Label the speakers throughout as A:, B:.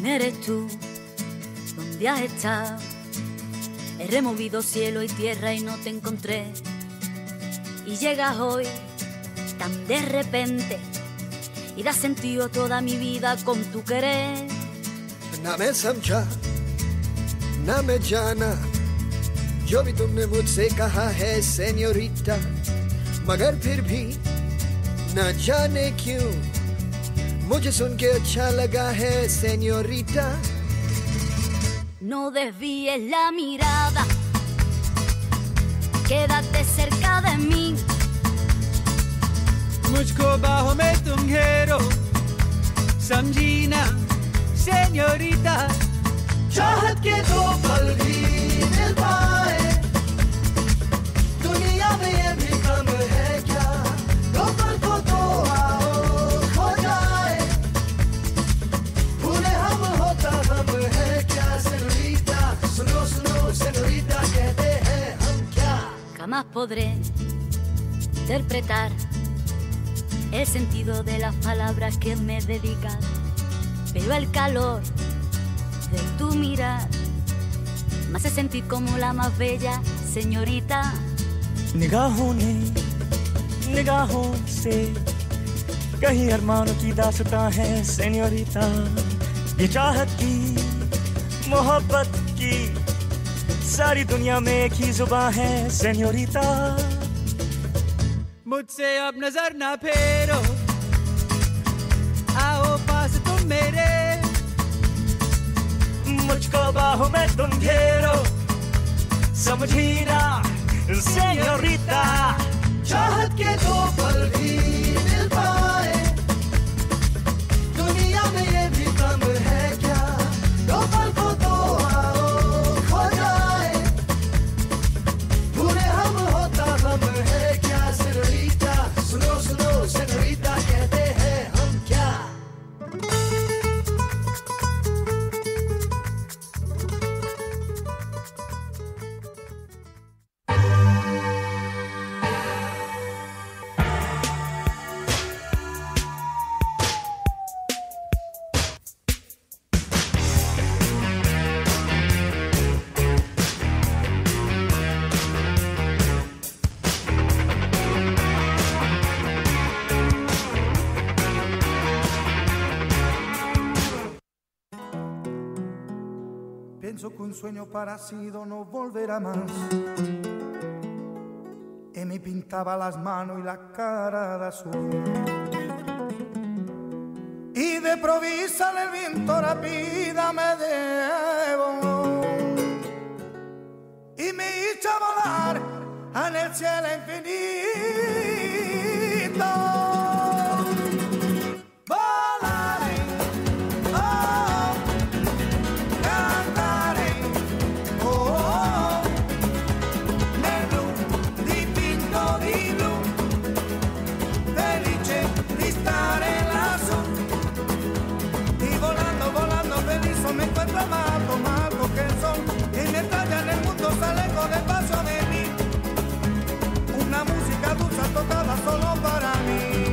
A: ¿Quién eres tú? ¿Dónde has estado? He removido cielo y tierra y no te encontré. Y llegas hoy tan de repente y das sentido a toda mi vida con tu querer.
B: ना मैं समझा ना मैं जाना जो भी तुमने मुझसे कहा है सेन्योरिटा, मगर फिर भी ना जाने क्यों मुझे सुन के अच्छा लगा है सेन्योरिटा.
A: No desvíes la mirada, quédate cerca de mí.
C: मुझको बाहों में तुम घेरो, समझी ना सेन्योरिटा.
B: चाहत के दो पल भी मिल पाए दुनिया में ये भी कम है क्या, दो पल को तो आओ खो जाए भूले हम होता हम है क्या सेन्योरिटा. सुनो सुनो सेन्योरिटा कहते हैं हम क्या.
A: Jamás podré interpretar el sentido de las palabras que me dedicas, pero el calor de tu mirar me hace sentir como la más bella señorita.
D: निगाहों ने निगाहों से कहीं अरमानों की दास्तां है सेन्योरिटा. ये चाहत की मोहब्बत की सारी दुनिया में एक ही जुबान है सेन्योरिटा.
C: मुझसे अब नजर ना फेरो, आओ पास तुम मेरे.
D: मुझको बाहों में तुम घेरो, समझी ना सेन्योरिटा.
B: चाहत के दो पल भी मिल पाए दुनिया में ये भी कम है क्या, दो पल को तो आओ खो जाए भूले हम होता हम है क्या सेन्योरिटा. सुनो सुनो सेन्योरिटा कहते हैं हम क्या.
E: Pienso que un sueño parecido no volverá más. Y me pintaba las manos y la cara de azul. Y de provisa el viento rápida me debo. Y me hizo volar en el cielo infinito. Me encuentro amado, amado que son y mientras ya en el mundo sale con el paso de mí una música dulce tocada solo para mí.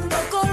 A: Toco